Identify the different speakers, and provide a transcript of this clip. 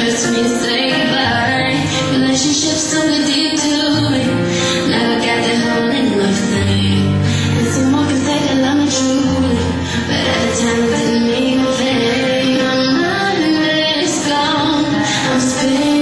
Speaker 1: hurts me to say goodbye. Relationships took a detour. Never got that whole in love thing. And someone can say I love me truly, but at the time it didn't mean a thing. My mind is gone. I'm spinning.